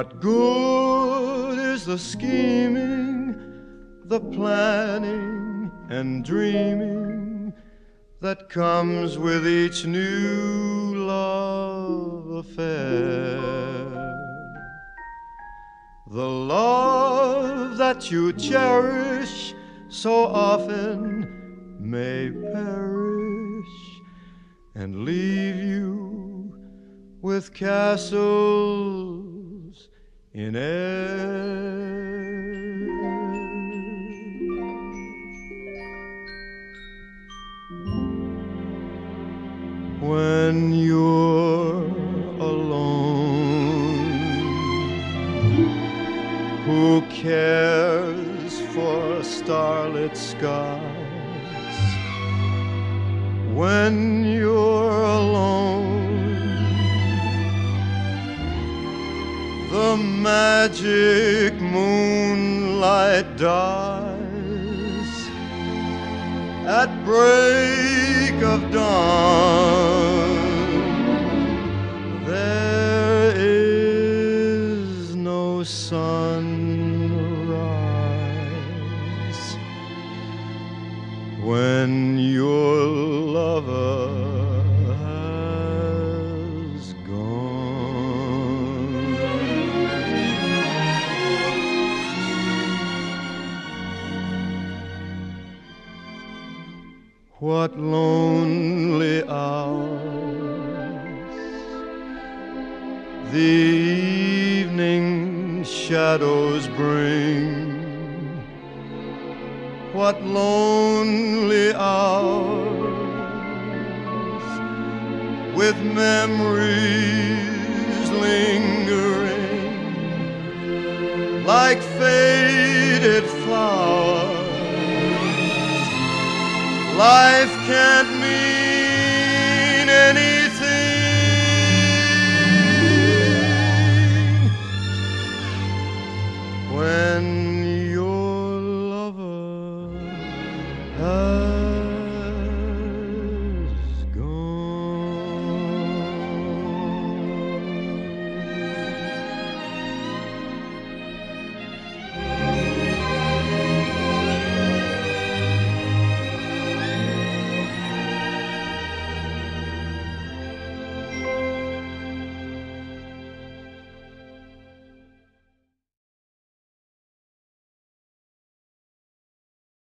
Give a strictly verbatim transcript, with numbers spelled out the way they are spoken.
What good is the scheming, the planning and dreaming that comes with each new love affair? The love that you cherish so often may perish and leave you with castles in air. When you're alone, who cares for starlit skies? When you're alone, the magic moonlight dies at break of dawn. There is no sunrise when your lover has gone. What lonely hours the evening shadows bring. What lonely hours with memories lingering like faded flowers. Life can't mean anything when your lover has